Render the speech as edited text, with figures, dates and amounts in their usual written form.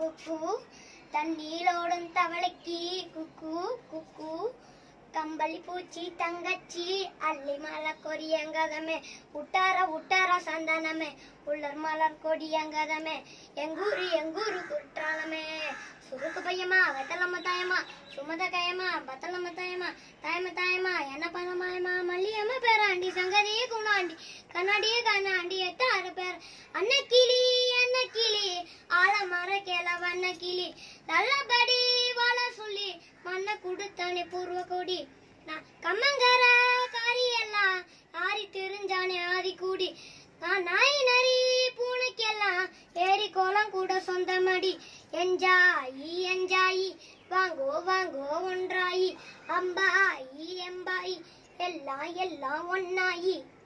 குக்கு தண்ணீரோடும் தவளைக்கு குக்கு குக்கு கம்பளி பூச்சி தங்கச்சி அள்ளி மலர் கொடியங்கதமே உட்டார உட்டார சந்தனமே உள்ளர் மலர் கொடியங்கதமே எங்கூரு குற்றாலமே சுருக்கு பையமா வெத்தலம்ம தாயமா சுமத கையமா பத்தலம்ம தாயமா தாயமா என்ன பணமாயமா மல்லியம்மா பேராண்டி சங்கதியே குணாண்டி கண்ணாடி எத்தாறு பேர் அன்னக்கிளி ஆலமர கேளவண்ண கிளி நல்லபடி வாழ சொல்லி மண்ண குடுத்தானே பூர்வ கொடி நான் கம்மங்கர காரி எல்லாம் ஆரி தெரிஞ்சானே ஆதி கூடி நான் நாய் நரி பூனைக்கெல்லாம் ஏரி கோலம் கூட சொந்தமடி என்ஜாயி வாங்கோ ஒன்றாயி அம்பாயி எம்பாயி எல்லாம் ஒன்னாயி.